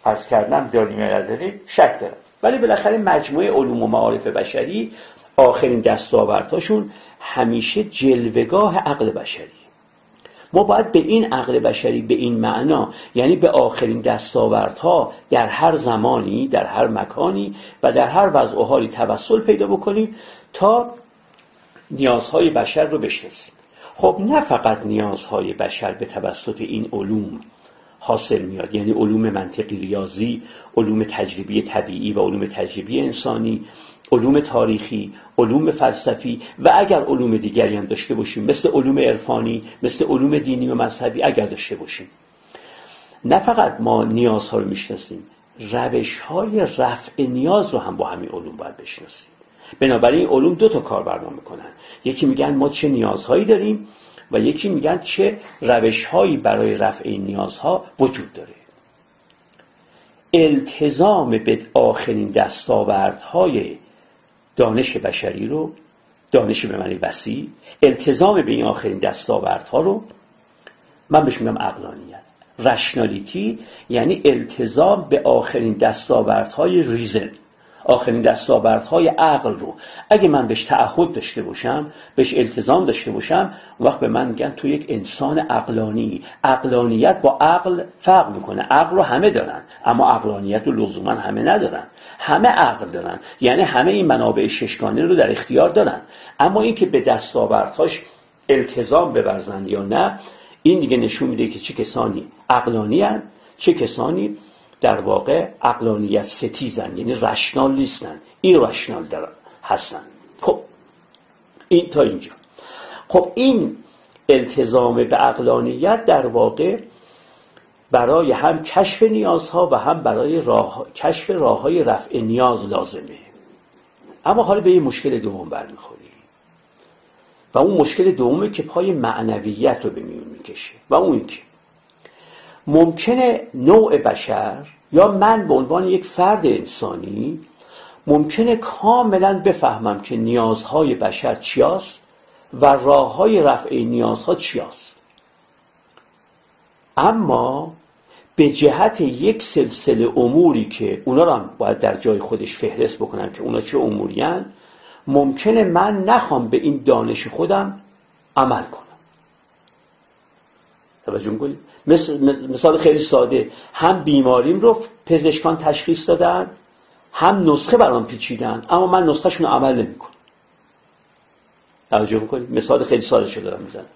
عرض کردم داریم یا نداریم شک دارم. ولی بالاخره مجموعه علوم و معارف بشری آخرین دستاوردهاشون همیشه جلوه‌گاه عقل بشری. ما باید به این عقل بشری به این معنا، یعنی به آخرین دستاوردها در هر زمانی، در هر مکانی و در هر وضع و حالی توسل پیدا بکنیم تا نیازهای بشر رو بشناسیم. خب نه فقط نیازهای بشر به توسط این علوم حاصل میاد، یعنی علوم منطقی ریاضی، علوم تجربی طبیعی و علوم تجربی انسانی، علوم تاریخی، علوم فلسفی و اگر علوم دیگری هم داشته باشیم مثل علوم عرفانی، مثل علوم دینی و مذهبی اگر داشته باشیم. نه فقط ما نیازها رو میشناسیم، روش‌های رفع نیاز رو هم با همین علوم باید بشناسیم. بنابراین علوم دو تا کار برنامه میکنن. یکی میگن ما چه نیازهایی داریم و یکی میگن چه روش‌هایی برای رفع این نیازها وجود داره. التزام به آخرین دستاوردهای دانش بشری رو، دانش به معنی وسیع، التزام به این آخرین دستاوردها رو من بهش میگم عقلانیت. رشنالیتی یعنی التزام به آخرین دستاوردهای ریزن، آخرین دستاوردهای عقل رو اگه من بهش تعهد داشته باشم، بهش التزام داشته باشم، اون وقت به من میگن تو یک انسان عقلانی. عقلانیت با عقل فرق میکنه. عقل رو همه دارن اما عقلانیت رو لزوما همه ندارن. همه عقل دارن، یعنی همه این منابع ششگانه رو در اختیار دارن، اما این که به دستاوردهاش التزام بورزن یا نه، این دیگه نشون میده که چه کسانی عقلانی هستند، چه کسانی در واقع عقلانیت ستیزن، یعنی رشنال نیستن، این رشنال هستن. خب این تا اینجا. خب این التزام به عقلانیت در واقع برای هم کشف نیازها و هم برای کشف راههای رفع نیاز لازمه. اما حالا به یه مشکل دوم برمیخوریم و اون مشکل دومه که پای معنویت رو به میون میکشه و اون این که ممکنه نوع بشر یا من به عنوان یک فرد انسانی ممکنه کاملا بفهمم که نیازهای بشر چیاست و راههای رفع نیازها چیاست، اما به جهت یک سلسله اموری که اونا رو هم باید در جای خودش فهرست بکنم که اونا چه اموری هستند، ممکنه من نخوام به این دانش خودم عمل کنم. توجه می‌کنید؟ مثال خیلی ساده، هم بیماریم رو پزشکان تشخیص دادن، هم نسخه برام پیچیدن، اما من نسخه‌شون رو عمل نمی‌کنم. توجه می‌کنید؟ مثال خیلی ساده شده دارم میزنم.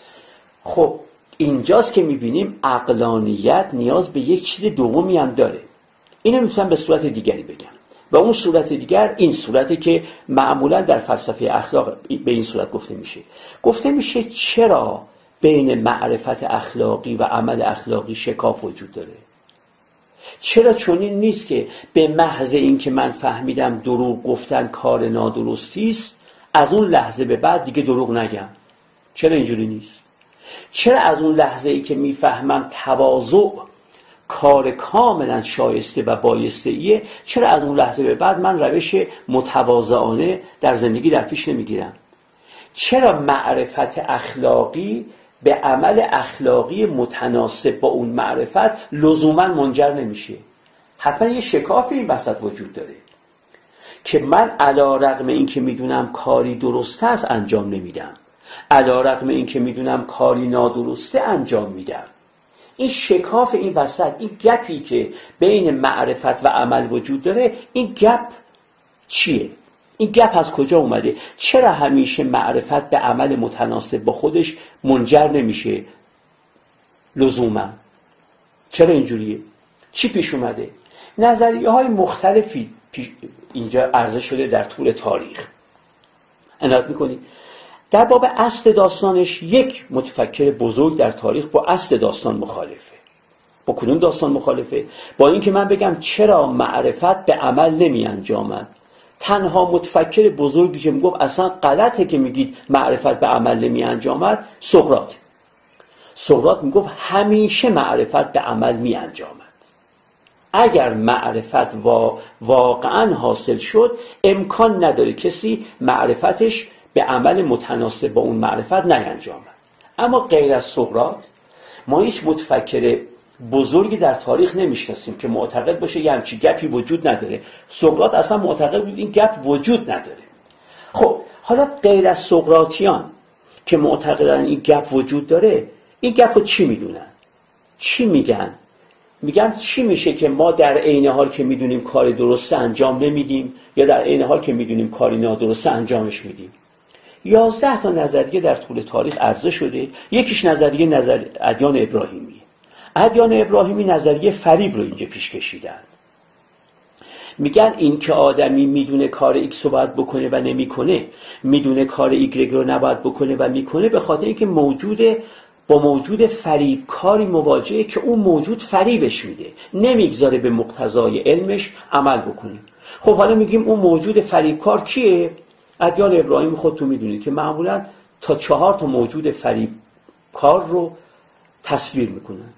خب اینجاست که می‌بینیم عقلانیت نیاز به یک چیز دومی هم داره. اینو می‌تونم به صورت دیگری بگم و اون صورت دیگر این صورتی که معمولا در فلسفه اخلاق به این صورت گفته میشه چرا بین معرفت اخلاقی و عمل اخلاقی شکاف وجود داره؟ چرا چنین نیست که به محض این که من فهمیدم دروغ گفتن کار نادرستی است، از اون لحظه به بعد دیگه دروغ نگم؟ چرا اینجوری نیست؟ چرا از اون لحظه ای که میفهمم تواضع کار کاملا شایسته و بایسته ایه، چرا از اون لحظه به بعد من روش متواضعانه در زندگی در پیش نمیگیرم؟ چرا معرفت اخلاقی به عمل اخلاقی متناسب با اون معرفت لزوما منجر نمیشه؟ حتما یه شکاف این وسط وجود داره که من علی رغم این که میدونم کاری درسته است انجام نمیدم، علی رغم این که میدونم کاری نادرسته انجام میدم. این شکاف این وسط، این گپی که بین معرفت و عمل وجود داره، این گپ چیه؟ این گپ از کجا اومده؟ چرا همیشه معرفت به عمل متناسب با خودش منجر نمیشه لزوما؟ چرا اینجوریه؟ چی پیش اومده؟ نظریه های مختلفی اینجا عرضه شده در طول تاریخ. عنایت میکنید در باب اصل داستانش یک متفکر بزرگ در تاریخ با اصل داستان مخالفه. با کدوم داستان مخالفه؟ با اینکه من بگم چرا معرفت به عمل نمی انجامد. تنها متفکر بزرگی که میگفت اصلا غلطه که میگید معرفت به عمل نمی انجامد سقراط میگفت همیشه معرفت به عمل می انجامد. اگر معرفت واقعا حاصل شد، امکان نداره کسی معرفتش به عمل متناسب با اون معرفت نینجامد. اما غیر از سقراط ما هیچ متفکر بزرگی در تاریخ نمیشناسیم که معتقد باشه یه همچین گپی وجود نداره. سقراط اصلا معتقد بود این گپ وجود نداره. خب حالا غیر از سقراطیان که معتقدن این گپ وجود داره، این گپ رو چی میدونن؟ چی میگن؟ میگن چی میشه که ما در عین حال که میدونیم کار درسته انجام نمیدیم، یا در عین حال که میدونیم کاری نادرسته انجامش میدیم. 11 تا نظریه در طول تاریخ عرضه شده. یکیش نظریه ادیان ابراهیمیه. ادیان ابراهیمی نظریه فریب رو اینجا پیش کشیدن. میگن این که آدمی میدونه کار ایکس رو باید بکنه و نمیکنه، میدونه کار ایگرگ رو نباید بکنه و میکنه، به خاطر اینکه با موجود فریب کاری مواجهه که اون موجود فریبش میده، نمیگذاره به مقتضای علمش عمل بکنه. خب حالا میگیم اون موجود فریبکار کیه؟ ادیان ابراهیم خودتون میدونید که معمولا تا 4 تا موجود فریبکار رو تصویر میکنن.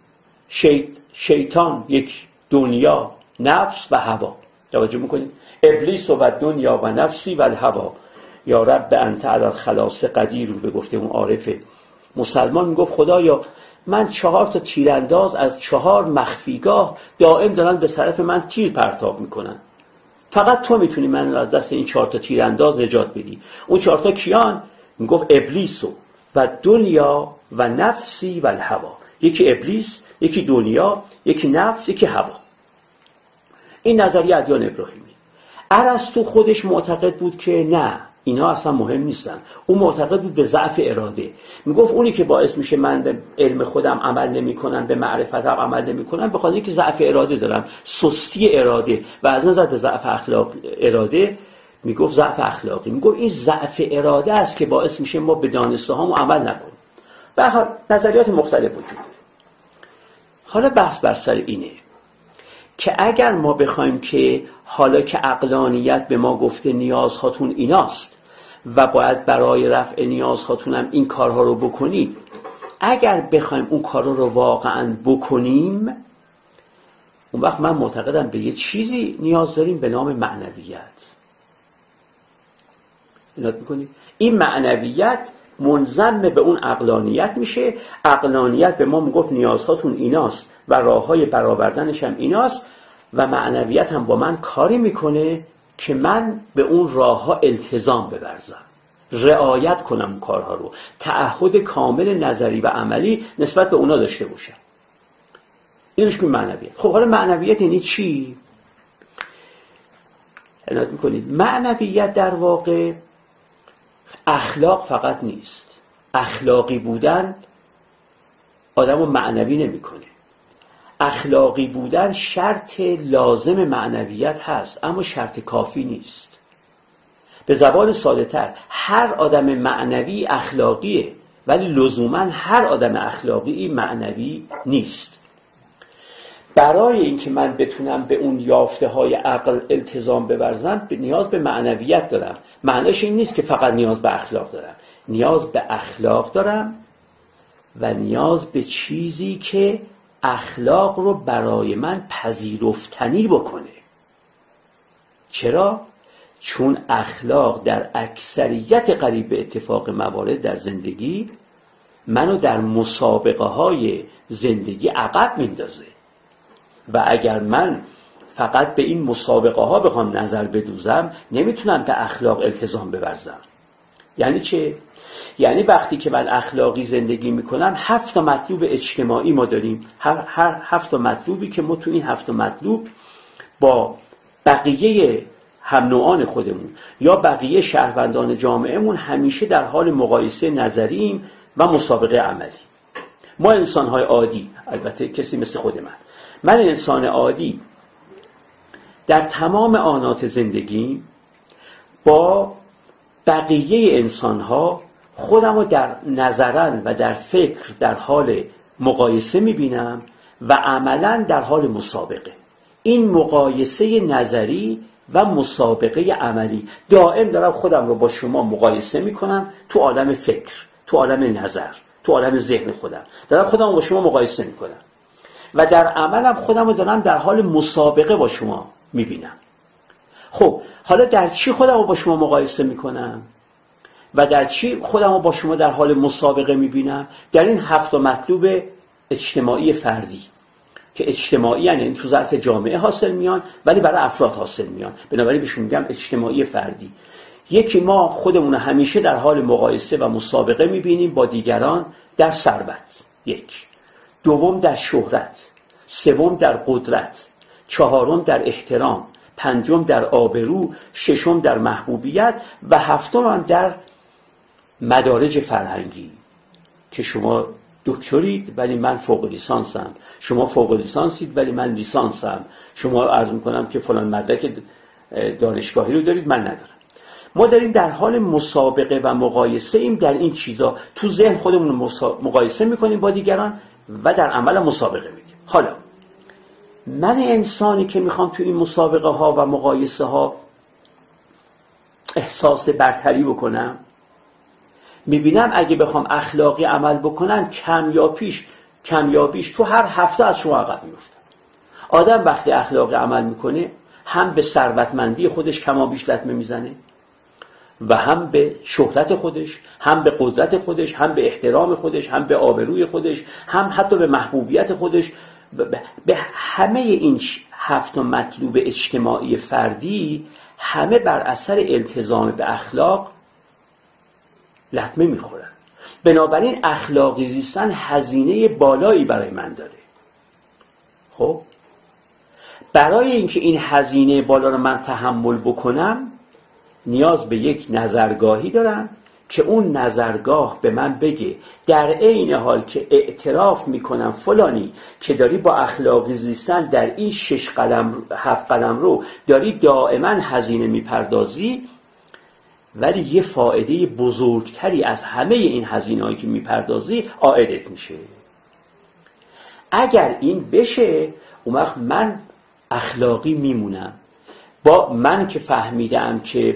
شیطان، یک، دنیا، نفس و هوا. توجه میکنید؟ ابلیس و دنیا و نفسی و الهوا یا رب انت علی الخلاص قدیر. به گفته اون عارف مسلمان میگفت خدایا من 4 تا تیرانداز از 4 مخفیگاه دائم دارن به طرف من تیر پرتاب میکنن، فقط تو میتونی من از دست این 4 تا تیرانداز نجات بدی. اون 4 تا کیان؟ میگفت ابلیس و دنیا و نفسی و الهوا. یکی ابلیس، یکی دنیا، یکی نفس، یکی هوا. این نظریه ادیان ابراهیمی. ارسطو خودش معتقد بود که نه، اینا اصلا مهم نیستن. اون معتقد بود به ضعف اراده. میگفت اونی که باعث میشه من به علم خودم عمل نمیکنم، به معرفتم عمل نمیکنم، به خاطر اینکه ضعف اراده دارم، سستی اراده. و از نظر به ضعف اخلاق اراده میگفت ضعف اخلاقی. میگفت این ضعف اراده است که باعث میشه ما به دانسته هامون عمل نکنیم. به هر حال نظریات مختلف وجود داره. حالا بحث بر سر اینه که اگر ما بخوایم که حالا که عقلانیت به ما گفته نیازهاتون ایناست و باید برای رفع نیازهاتون هم این کارها رو بکنید، اگر بخوایم اون کارها رو واقعا بکنیم، اون وقت من معتقدم به یه چیزی نیاز داریم به نام معنویت. اینات میکنید؟ این معنویت منضم به اون عقلانیت میشه. عقلانیت به ما میگفت نیازهاتون ایناست و راههای برآوردنش هم ایناست، و معنویت هم با من کاری میکنه که من به اون راهها التزام بورزم، رعایت کنم اون کارها رو، تعهد کامل نظری و عملی نسبت به اونا داشته باشم. این میشه معنویت. خب حالا معنویت یعنی چی؟ عنایت میکنید معنویت در واقع اخلاق فقط نیست. اخلاقی بودن آدمو معنوی نمیکنه. اخلاقی بودن شرط لازم معنویت هست، اما شرط کافی نیست. به زبان ساده تر، هر آدم معنوی اخلاقیه، ولی لزوما هر آدم اخلاقی معنوی نیست. برای اینکه من بتونم به اون یافته های عقل التزام بورزم، نیاز به معنویت دارم. معنیش این نیست که فقط نیاز به اخلاق دارم. نیاز به اخلاق دارم و نیاز به چیزی که اخلاق رو برای من پذیرفتنی بکنه. چرا؟ چون اخلاق در اکثریت قریب به اتفاق موارد در زندگی منو در مسابقه های زندگی عقب میندازه، و اگر من فقط به این مسابقه ها بخوام نظر بدوزم، نمیتونم به اخلاق التزام بورزم. یعنی چه؟ یعنی وقتی که من اخلاقی زندگی میکنم، 7 مطلوب اجتماعی ما داریم. هر 7 مطلوبی که ما تو این 7 مطلوب با بقیه هم نوعان خودمون یا بقیه شهروندان جامعهمون همیشه در حال مقایسه نظریم و مسابقه عملی. ما انسان‌های عادی، البته کسی مثل خود من انسان عادی، در تمام آنات زندگی با بقیه انسان‌ها خودم رو در نظرن و در فکر در حال مقایسه میبینم و عملاً در حال مسابقه. این مقایسه نظری و مسابقه عملی، دائم دارم خودم رو با شما مقایسه میکنم تو عالم فکر، تو عالم نظر، تو عالم ذهن خودم دارم خودم رو با شما مقایسه میکنم و در عملم خودم رو دارم در حال مسابقه با شما میبینم. خب حالا در چی خودم رو با شما مقایسه میکنم و در چی خودم رو با شما در حال مسابقه میبینم؟ در این 7 مطلوب اجتماعی فردی. که اجتماعی یعنی تو ظرف جامعه حاصل میان ولی برای افراد حاصل میان، بنابراین بهشون میگم اجتماعی فردی. یکی ما خودمون همیشه در حال مقایسه و مسابقه میبینیم با دیگران در ثروت، یک. دوم در شهرت، سوم در قدرت، چهارم در احترام، پنجم در آبرو، ششم در محبوبیت و هفتم هم در مدارج فرهنگی که شما دکترید ولی من فوق لیسانسم، شما فوق لیسانسید ولی من لیسانسم، شما عرض میکنم که فلان مدرک دانشگاهی رو دارید من ندارم. ما داریم در حال مسابقه و مقایسه ایم در این چیزا، تو ذهن خودمون مقایسه میکنیم با دیگران و در عمل مسابقه میدیم. حالا من انسانی که میخوام تو این مسابقه ها و مقایسه ها احساس برتری بکنم، میبینم اگه بخوام اخلاقی عمل بکنم کمیابیش تو هر هفته از شما عقب میفتم. آدم وقتی اخلاقی عمل میکنه هم به ثروتمندی خودش کمابیش لطمه میزنه و هم به شهرت خودش، هم به قدرت خودش، هم به احترام خودش، هم به آبروی خودش، هم حتی به محبوبیت خودش. به همه این 7 مطلوب اجتماعی فردی همه بر اثر التزام به اخلاق لطمه میخورن. بنابراین اخلاقی زیستن هزینه بالایی برای من داره. خب برای اینکه این هزینه بالا رو من تحمل بکنم نیاز به یک نظرگاهی دارم که اون نظرگاه به من بگه در عین حال که اعتراف میکنم فلانی که داری با اخلاقی زیستن در این 7 قدم رو داری دائما هزینه میپردازی، ولی یه فایده بزرگتری از همه این هزینه‌هایی که میپردازی عائدت میشه. اگر این بشه اون وقت من اخلاقی میمونم. با من که فهمیدم که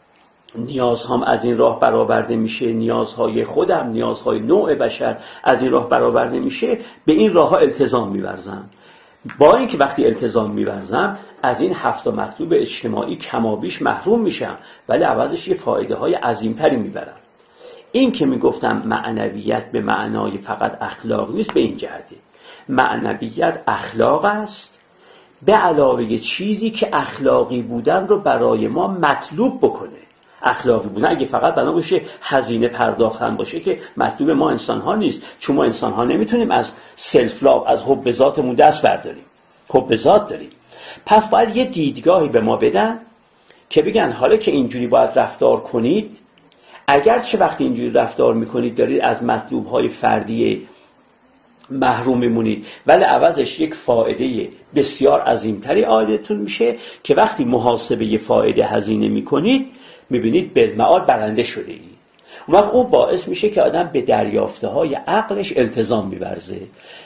نیازهام از این راه برآورده میشه، نیازهای خودم، نیازهای نوع بشر از این راه برآورده میشه، به این راه ها التزام میورزم. با اینکه وقتی التزام میورزم از این 7 مطلوب اجتماعی کمابیش محروم میشم، ولی عوضش یه فایده های عظیمتری میبرم. این که میگفتم معنویت به معنای فقط اخلاق نیست، به این جهته معنویت اخلاق است به علاوه چیزی که اخلاقی بودن رو برای ما مطلوب بکنه. اخلاقی بودن اگه فقط بنا باشه هزینه پرداختن باشه که مطلوب ما انسان ها نیست، چون ما انسان ها نمیتونیم از سلف لاو، از حب ذاتمون دست برداریم، حب ذات داریم. پس باید یه دیدگاهی به ما بدن که بگن حالا که اینجوری باید رفتار کنید، اگر چه وقتی اینجوری رفتار میکنید دارید از مطلوب های فردی محروم میمونید، ولی عوضش یک فایده بسیار عظیمتری عائدتون میشه که وقتی محاسبه فایده هزینه میکنید میبینید بالمعال برنده شده اید. اون وقت اون باعث میشه که آدم به دریافته های عقلش التزام میورزه.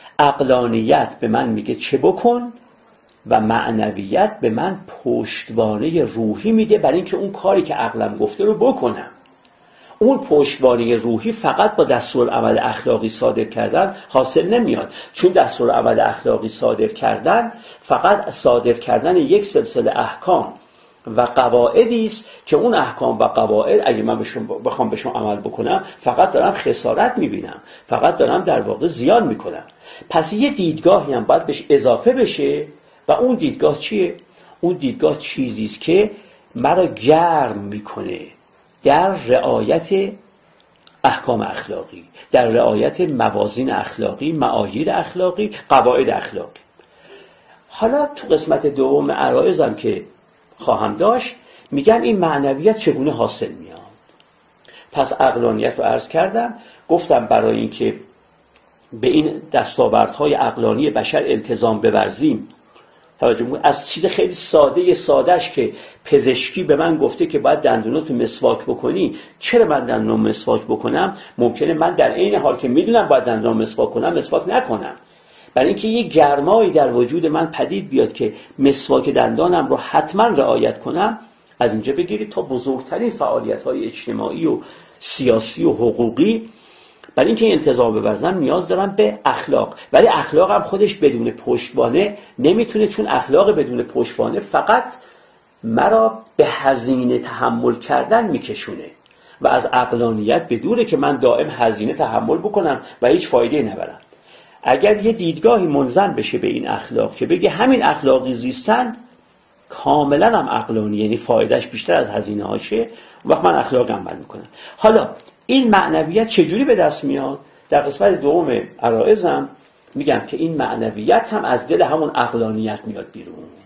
عقلانیت به من میگه چه بکن و معنویت به من پشتوانه روحی میده برای اینکه اون کاری که عقلم گفته رو بکنم. اون پشتوانه روحی فقط با دستورالعمل اخلاقی صادر کردن حاصل نمیاد، چون دستورالعمل اخلاقی صادر کردن فقط صادر کردن یک سلسله احکام و قواعدی است که اون احکام و قواعد اگه من بخوام بهشون عمل بکنم فقط دارم خسارت میبینم، فقط دارم در واقع زیان میکنم. پس یه دیدگاهی هم باید بهش اضافه بشه و اون دیدگاه چیه؟ اون دیدگاه چیزی است که مرا گرم میکنه در رعایت احکام اخلاقی، در رعایت موازین اخلاقی، معاییر اخلاقی، قواعد اخلاقی. حالا تو قسمت دوم عرایضم که خواهم داشت میگم این معنویت چگونه حاصل میاد. پس عقلانیت رو عرض کردم، گفتم برای اینکه به این دستاوردهای عقلانی بشر التزام بورزیم، از چیز خیلی سادهش که پزشکی به من گفته که باید دندوناتو مسواک بکنی، چرا من دندونم مسواک بکنم؟ ممکنه من در عین حال که میدونم باید دندونم مسواک کنم مسواک نکنم، برای اینکه یه گرمایی در وجود من پدید بیاد که مسواک دندانم رو حتما رعایت کنم. از اینجا بگیرید تا بزرگترین فعالیت‌های اجتماعی و سیاسی و حقوقی، برای اینکه این التزام بورزم نیاز دارم به اخلاق، ولی اخلاق هم خودش بدون پشتوانه نمیتونه، چون اخلاق بدون پشتوانه فقط مرا به هزینه تحمل کردن میکشونه و از عقلانیت بدونه که من دائم هزینه تحمل بکنم و هیچ فایده نبرم. اگر یه دیدگاهی منظم بشه به این اخلاق که بگه همین اخلاقی زیستن کاملا هم عقلانی، یعنی فایدهش بیشتر از هزینه هاشه، وقت من اخلاق عمل میکنم. حالا این معنویت چجوری به دست میاد؟ در قسمت دوم عرایزم میگم که این معنویت هم از دل همون عقلانیت میاد بیرون.